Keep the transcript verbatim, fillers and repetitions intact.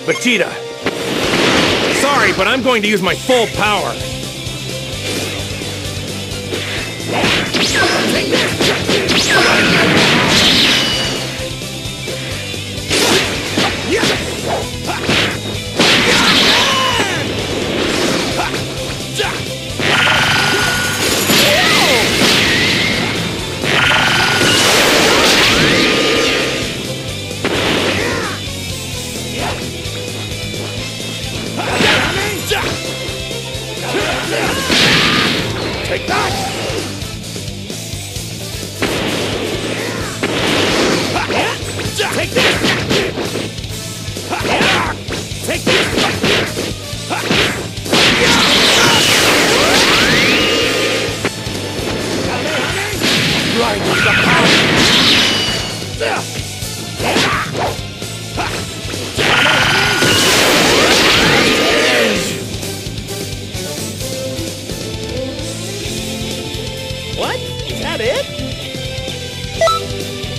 Vegeta. Sorry, but I'm going to use my full power. Take that! Take this! Take this! Right with the power! What? Is that it?